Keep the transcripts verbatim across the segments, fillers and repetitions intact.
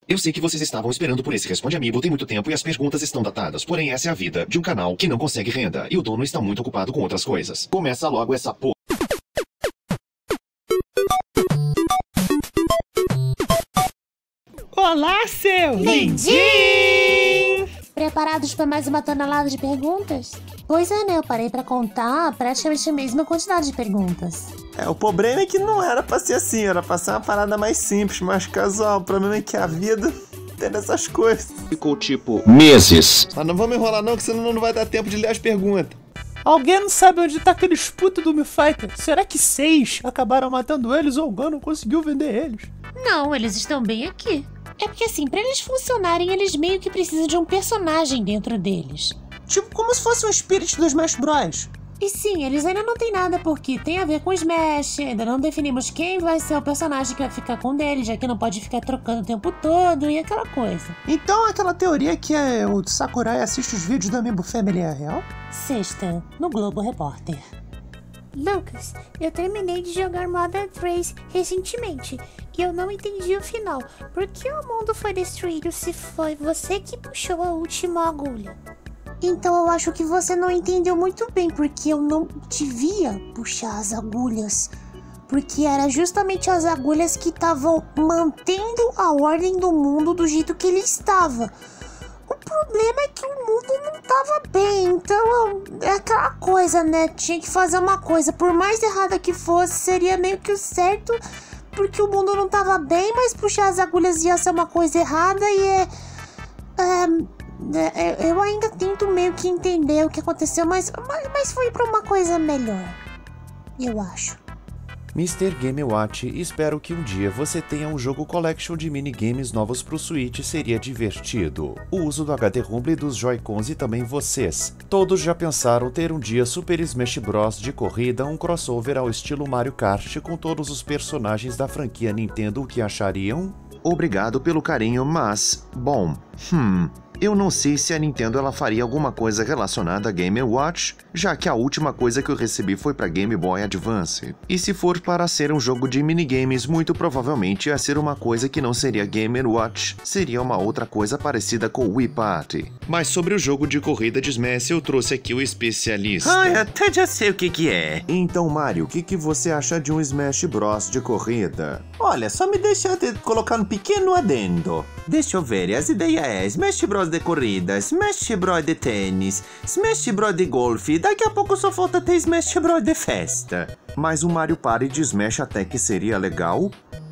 Eu sei que vocês estavam esperando por esse Responde Amiibo tem muito tempo e as perguntas estão datadas, porém essa é a vida de um canal que não consegue renda e o dono está muito ocupado com outras coisas. Começa logo essa porra. Olá, seu lindinho! Preparados para mais uma tonelada de perguntas? Pois é, né? Eu parei pra contar praticamente a mesma quantidade de perguntas. É, o problema é que não era pra ser assim, era pra ser uma parada mais simples, mais casual. O problema é que a vida tem dessas coisas. Ficou tipo meses. Mas não vamos enrolar não, que senão não vai dar tempo de ler as perguntas. Alguém não sabe onde tá aqueles putos do Mi Fighter? Será que seis acabaram matando eles ou o Gun não conseguiu vender eles? Não, eles estão bem aqui. É porque assim, pra eles funcionarem, eles meio que precisam de um personagem dentro deles. Tipo como se fosse um Spirit dos Smash Bros. E sim, eles ainda não tem nada porque tem a ver com Smash, ainda não definimos quem vai ser o personagem que vai ficar com dele, já que não pode ficar trocando o tempo todo e aquela coisa. Então aquela teoria que é o Sakurai assiste os vídeos do Amiibo Family é real? Sexta, no Globo Repórter. Lucas, eu terminei de jogar Modern três recentemente e eu não entendi o final. Por que o mundo foi destruído se foi você que puxou a última agulha? Então eu acho que você não entendeu muito bem, porque eu não devia puxar as agulhas. Porque era justamente as agulhas que estavam mantendo a ordem do mundo do jeito que ele estava. O problema é que o mundo não estava bem, então é aquela coisa, né? Tinha que fazer uma coisa, por mais errada que fosse, seria meio que o certo, porque o mundo não estava bem, mas puxar as agulhas ia ser uma coisa errada e é... é eu ainda tento meio que entender o que aconteceu, mas, mas, mas foi pra uma coisa melhor, eu acho. mister Game Watch, espero que um dia você tenha um jogo collection de minigames novos pro Switch, seria divertido. O uso do H D Rumble dos Joy-Cons e também vocês. Todos já pensaram ter um dia Super Smash Bros. De corrida, um crossover ao estilo Mario Kart com todos os personagens da franquia Nintendo, o que achariam? Obrigado pelo carinho, mas... bom... Hum... Eu não sei se a Nintendo ela faria alguma coisa relacionada a Game Watch, já que a última coisa que eu recebi foi para Game Boy Advance. E se for para ser um jogo de minigames, muito provavelmente ia ser uma coisa que não seria Game Watch, seria uma outra coisa parecida com o Wii Party. Mas sobre o jogo de corrida de Smash, eu trouxe aqui o especialista. Ai, até já sei o que que é. Então, Mario, o que, que você acha de um Smash Bros. De corrida? Olha, só me deixa te colocar um pequeno adendo. Deixa eu ver, as ideias é Smash Bros. De corrida, Smash Bros. De tênis, Smash Bros. De golfe, daqui a pouco só falta ter Smash Bros. De festa. Mas o Mario Party de Smash até que seria legal?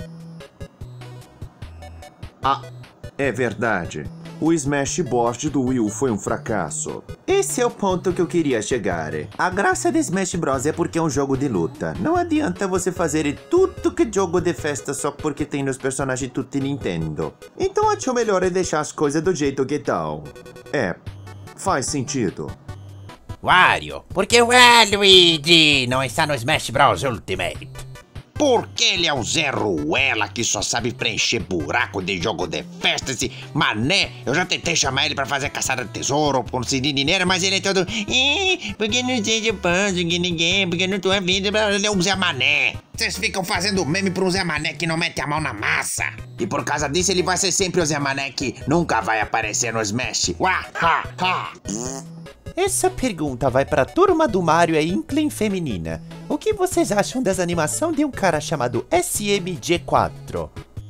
Ah, é verdade. O Smash Board do Wii U foi um fracasso. Esse é o ponto que eu queria chegar. A graça de Smash Bros. É porque é um jogo de luta. Não adianta você fazer tudo que jogo de festa só porque tem os personagens tudo Nintendo. Então acho melhor é deixar as coisas do jeito que estão. É, faz sentido. Wario, por que o Waluigi não está no Smash Bros. Ultimate? Porque ele é um Zé Ruela que só sabe preencher buraco de jogo de festa, esse mané. Eu já tentei chamar ele pra fazer caçada de tesouro, por conseguir dinheiro, mas ele é todo... Eh, porque não sei se eu posso, que ninguém, porque não tô a vida, ele é um Zé Mané. Vocês ficam fazendo meme pra um Zé Mané que não mete a mão na massa. E por causa disso ele vai ser sempre o Zé Mané que nunca vai aparecer no Smash. Uá, ha, ha. Essa pergunta vai pra turma do Mario e Inkling feminina. O que vocês acham dessa animação de um cara chamado S M G quatro?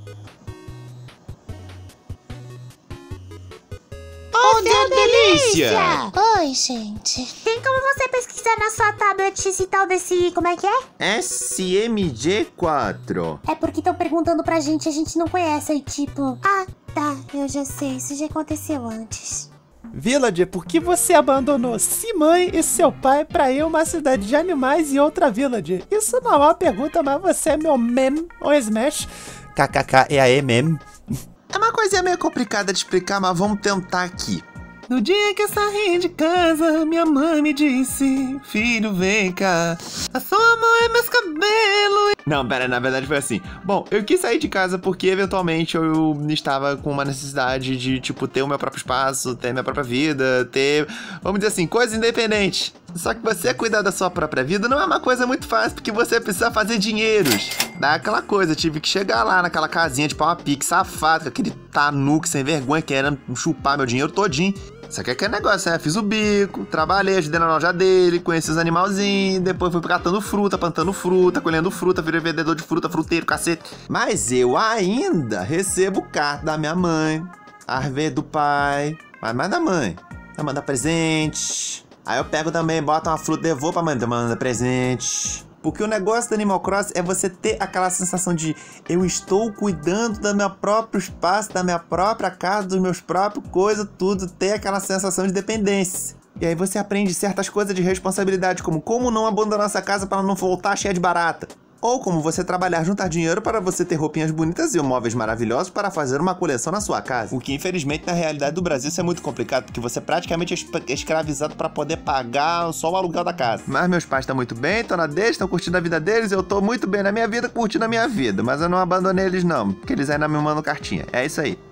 Oh, que delícia! Oi, gente. Tem como você pesquisar na sua tablet esse tal desse... como é que é? S M G quatro. É porque estão perguntando pra gente, a gente não conhece, aí tipo... Ah, tá, eu já sei, isso já aconteceu antes. Villager, por que você abandonou Simãe e seu pai pra ir a uma cidade de animais e outra Villager? Isso não é uma pergunta, mas você é meu mem ou Smash? K K K é a E mem. É uma coisa meio complicada de explicar, mas vamos tentar aqui. No dia que eu saí de casa, minha mãe me disse: filho, vem cá, a sua mão é meus cabelos. Não, pera, na verdade foi assim. Bom, eu quis sair de casa porque eventualmente eu estava com uma necessidade de, tipo, ter o meu próprio espaço, ter minha própria vida, ter, vamos dizer assim, coisas independentes. Só que você cuidar da sua própria vida não é uma coisa muito fácil, porque você precisa fazer dinheiros. Dá aquela coisa, tive que chegar lá naquela casinha de pau a pique safado, com aquele tanuque sem vergonha querendo chupar meu dinheiro todinho. Só que aquele negócio, né? Fiz o bico, trabalhei, ajudei na loja dele, conheci os animalzinhos, depois fui catando fruta, plantando fruta, colhendo fruta, virei vendedor de fruta, fruteiro, cacete. Mas eu ainda recebo carta da minha mãe, às vezes do pai, mas mais da mãe. Ela manda presente. Aí eu pego também, boto uma fruta, devolvo pra mãe, manda presente. Porque o negócio do Animal Crossing é você ter aquela sensação de eu estou cuidando do meu próprio espaço, da minha própria casa, dos meus próprios coisas, tudo, ter aquela sensação de dependência. E aí você aprende certas coisas de responsabilidade, como como não abandonar essa casa para não voltar cheia de barata. Ou como você trabalhar, juntar dinheiro para você ter roupinhas bonitas e móveis maravilhosos para fazer uma coleção na sua casa. O que, infelizmente, na realidade do Brasil, isso é muito complicado, porque você praticamente é escravizado para poder pagar só o aluguel da casa. Mas meus pais estão muito bem, estão na deles, estão curtindo a vida deles, eu tô muito bem na minha vida, curtindo a minha vida. Mas eu não abandonei eles não, porque eles ainda me mandam cartinha. É isso aí.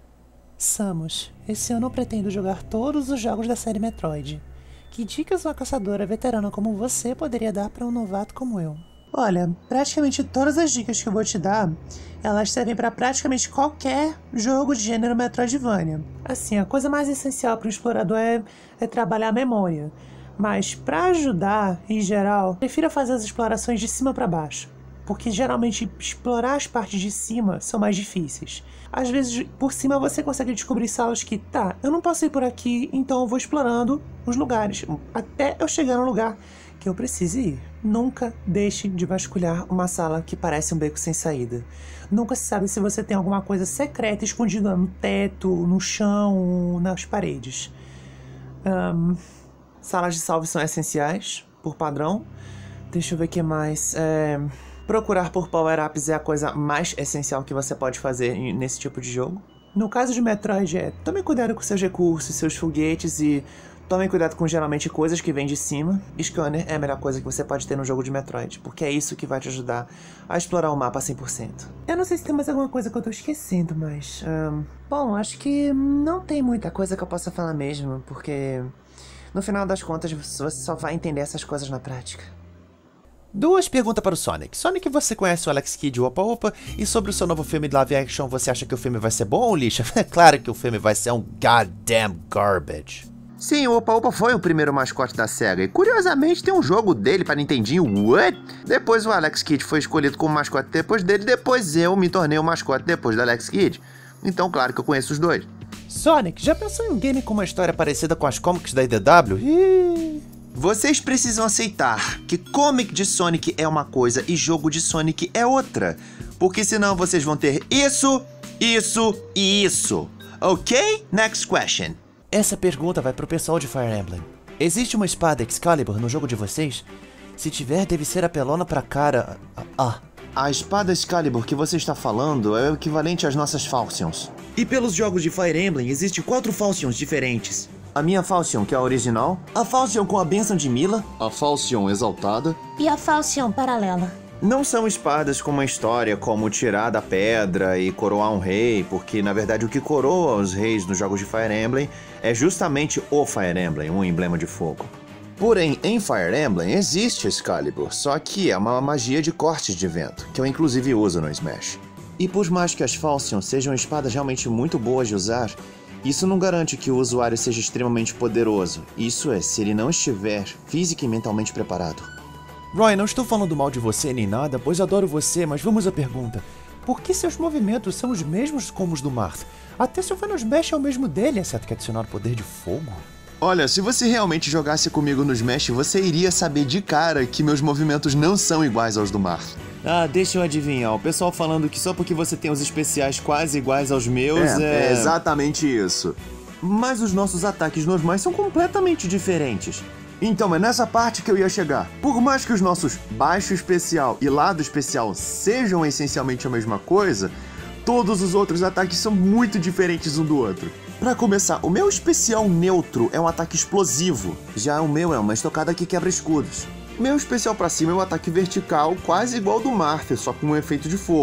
Samus, esse ano eu pretendo jogar todos os jogos da série Metroid. Que dicas uma caçadora veterana como você poderia dar para um novato como eu? Olha, praticamente todas as dicas que eu vou te dar, elas servem para praticamente qualquer jogo de gênero Metroidvania. Assim, a coisa mais essencial para o explorador é, é trabalhar a memória. Mas para ajudar, em geral, prefira fazer as explorações de cima para baixo. Porque geralmente explorar as partes de cima são mais difíceis. Às vezes, por cima você consegue descobrir salas que, tá, eu não posso ir por aqui, então eu vou explorando os lugares, até eu chegar no lugar que eu precise ir. Nunca deixe de vasculhar uma sala que parece um beco sem saída. Nunca se sabe se você tem alguma coisa secreta escondida no teto, no chão, nas paredes. Um, salas de salve são essenciais, por padrão. Deixa eu ver o que mais. É, procurar por power-ups é a coisa mais essencial que você pode fazer nesse tipo de jogo. No caso de Metroid, é tome cuidado com seus recursos, seus foguetes e tome cuidado com geralmente coisas que vêm de cima. Scanner é a melhor coisa que você pode ter no jogo de Metroid, porque é isso que vai te ajudar a explorar o mapa cem por cento. Eu não sei se tem mais alguma coisa que eu tô esquecendo, mas... Um, bom, acho que não tem muita coisa que eu possa falar mesmo, porque no final das contas você só vai entender essas coisas na prática. Duas perguntas para o Sonic. Sonic, você conhece o Alex Kidd, o Opa Opa? E sobre o seu novo filme de live action, você acha que o filme vai ser bom ou lixo? É claro que o filme vai ser um goddamn garbage. Sim, o Opa Opa foi o primeiro mascote da SEGA, e curiosamente tem um jogo dele para Nintendinho, what? Depois o Alex Kidd foi escolhido como mascote depois dele, depois eu me tornei o mascote depois do Alex Kidd. Então, claro que eu conheço os dois. Sonic, já pensou em um game com uma história parecida com as comics da I D W? Ih... Vocês precisam aceitar que comic de Sonic é uma coisa e jogo de Sonic é outra, porque senão vocês vão ter isso, isso e isso. Ok? Next question. Essa pergunta vai pro pessoal de Fire Emblem. Existe uma espada Excalibur no jogo de vocês? Se tiver, deve ser apelona pra cara... Ah. A espada Excalibur que você está falando é o equivalente às nossas Falchions. E pelos jogos de Fire Emblem, existem quatro Falchions diferentes. A minha Falchion, que é a original. A Falchion com a bênção de Mila. A Falchion exaltada. E a Falchion paralela. Não são espadas com uma história como tirar da pedra e coroar um rei, porque na verdade o que coroa os reis nos jogos de Fire Emblem é justamente o Fire Emblem, um emblema de fogo. Porém, em Fire Emblem existe Excalibur, só que é uma magia de cortes de vento, que eu inclusive uso no Smash. E por mais que as Falchion sejam espadas realmente muito boas de usar, isso não garante que o usuário seja extremamente poderoso. Isso é, se ele não estiver física e mentalmente preparado. Roy, não estou falando mal de você nem nada, pois adoro você, mas vamos à pergunta. Por que seus movimentos são os mesmos como os do Marth? Até se eu for no Smash é o mesmo dele, exceto que adicionar o poder de fogo? Olha, se você realmente jogasse comigo no Smash, você iria saber de cara que meus movimentos não são iguais aos do Marth. Ah, deixa eu adivinhar. O pessoal falando que só porque você tem os especiais quase iguais aos meus é... É, é exatamente isso. Mas os nossos ataques normais são completamente diferentes. Então, é nessa parte que eu ia chegar. Por mais que os nossos baixo especial e lado especial sejam essencialmente a mesma coisa, todos os outros ataques são muito diferentes um do outro. Pra começar, o meu especial neutro é um ataque explosivo. Já o meu é uma estocada que quebra escudos. Meu especial pra cima é um ataque vertical, quase igual ao do Marth, só com um efeito de fogo.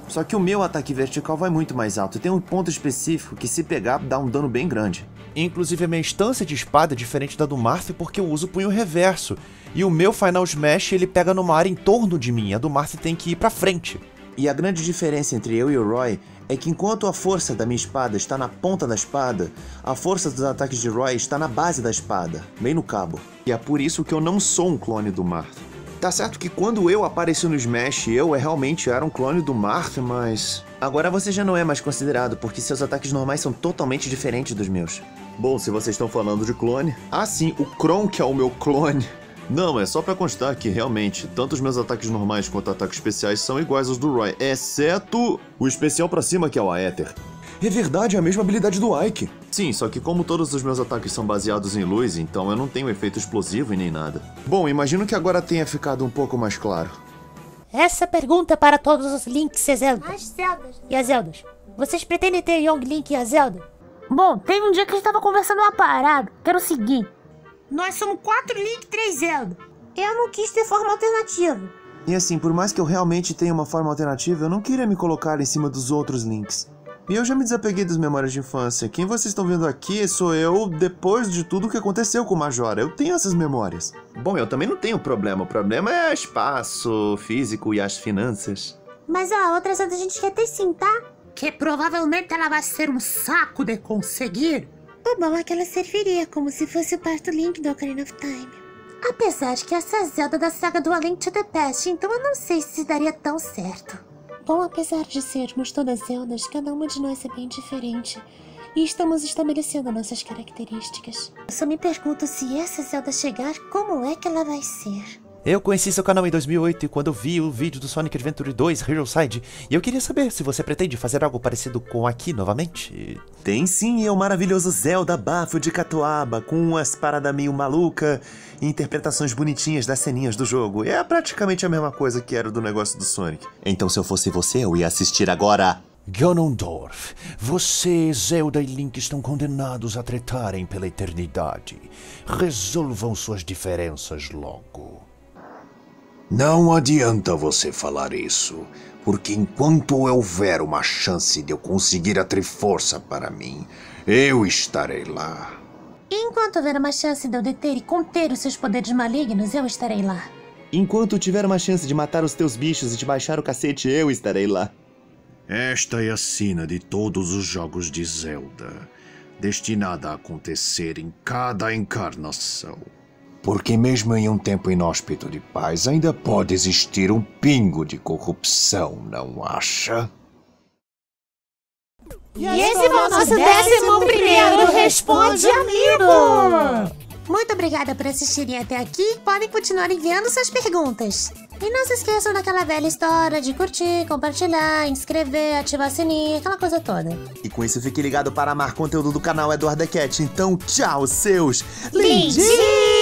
Só que o meu ataque vertical vai muito mais alto e tem um ponto específico que, se pegar, dá um dano bem grande. Inclusive a minha instância de espada é diferente da do Marth porque eu uso punho reverso. E o meu Final Smash ele pega numa área em torno de mim, a do Marth tem que ir pra frente. E a grande diferença entre eu e o Roy é que enquanto a força da minha espada está na ponta da espada, a força dos ataques de Roy está na base da espada, bem no cabo. E é por isso que eu não sou um clone do Marth. Tá certo que quando eu apareci no Smash, eu realmente era um clone do Marth, mas... agora você já não é mais considerado, porque seus ataques normais são totalmente diferentes dos meus. Bom, se vocês estão falando de clone... Ah, sim, o Kronk é o meu clone. Não, é só pra constar que, realmente, tanto os meus ataques normais quanto ataques especiais são iguais aos do Roy, exceto o especial pra cima, que é o Aether. É verdade, é a mesma habilidade do Ike. Sim, só que como todos os meus ataques são baseados em luz, então eu não tenho efeito explosivo e nem nada. Bom, imagino que agora tenha ficado um pouco mais claro. Essa pergunta é para todos os Links e Zelda. As Zeldas. E as Zeldas. Vocês pretendem ter Young Link e a Zelda? Bom, teve um dia que a gente tava conversando uma parada, que era o seguinte. Nós somos quatro Link e três Zelda. Eu não quis ter forma alternativa. E assim, por mais que eu realmente tenha uma forma alternativa, eu não queria me colocar em cima dos outros Links. E eu já me desapeguei das memórias de infância. Quem vocês estão vendo aqui sou eu depois de tudo o que aconteceu com o Majora. Eu tenho essas memórias. Bom, eu também não tenho problema. O problema é espaço, físico e as finanças. Mas a outra Zelda a gente quer ter sim, tá? Que provavelmente ela vai ser um saco de conseguir. O bom é que ela serviria como se fosse o quarto Link do Ocarina of Time. Apesar de que essa Zelda da saga do A Link to the Past, então eu não sei se daria tão certo. Bom, apesar de sermos todas Zeldas, cada uma de nós é bem diferente. E estamos estabelecendo nossas características. Eu só me pergunto se essa Zelda chegar, como é que ela vai ser? Eu conheci seu canal em dois mil e oito quando eu vi o vídeo do Sonic Adventure dois Hero Side. E eu queria saber se você pretende fazer algo parecido com aqui novamente. Tem sim, é o maravilhoso Zelda Bafo de Catuaba, com umas paradas meio maluca e interpretações bonitinhas das ceninhas do jogo. É praticamente a mesma coisa que era do negócio do Sonic. Então se eu fosse você, eu ia assistir agora. Ganondorf, você, Zelda e Link estão condenados a tretarem pela eternidade. Resolvam suas diferenças logo. Não adianta você falar isso, porque enquanto houver uma chance de eu conseguir a Triforça para mim, eu estarei lá. Enquanto houver uma chance de eu deter e conter os seus poderes malignos, eu estarei lá. Enquanto tiver uma chance de matar os teus bichos e te baixar o cacete, eu estarei lá. Esta é a sina de todos os jogos de Zelda, destinada a acontecer em cada encarnação. Porque mesmo em um tempo inóspito de paz, ainda pode existir um pingo de corrupção, não acha? E esse foi o nosso décimo primeiro Responde Amigo! Muito obrigada por assistirem até aqui. Podem continuar enviando suas perguntas. E não se esqueçam daquela velha história de curtir, compartilhar, inscrever, ativar o sininho, aquela coisa toda. E com isso fique ligado para amar conteúdo do canal Eduardo Cat. Então tchau, seus lindinhos!